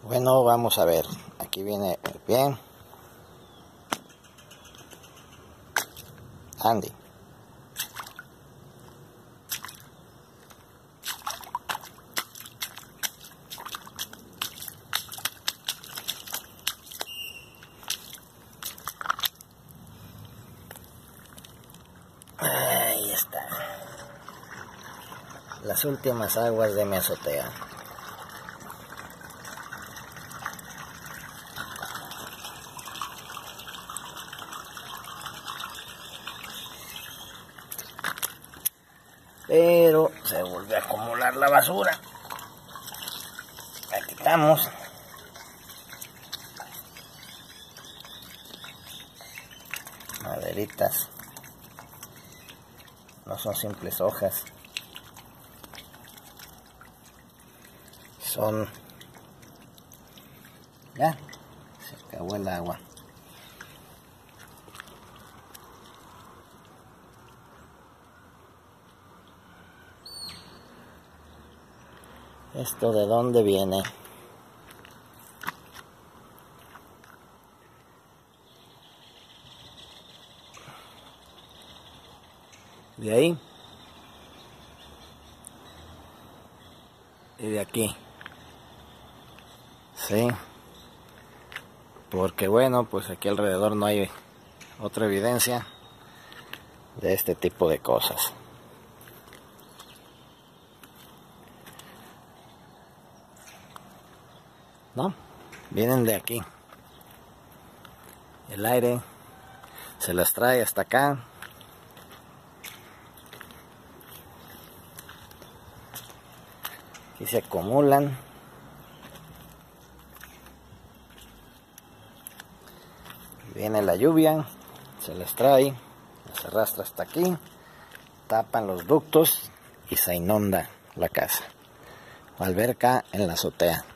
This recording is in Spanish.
Bueno, vamos a ver. Aquí viene bien. Andy. Ahí está. Las últimas aguas de mi azotea. Pero se volvió a acumular la basura. La quitamos. Maderitas. No son simples hojas. Son... Ya, se acabó el agua. ¿Esto de dónde viene? De ahí. Y de aquí. Sí. Porque bueno, pues aquí alrededor no hay otra evidencia de este tipo de cosas. ¿No? Vienen de aquí. El aire se las trae hasta acá. Aquí se acumulan. Viene la lluvia, se las trae, se arrastra hasta aquí, tapan los ductos y se inunda la casa. Alberca en la azotea.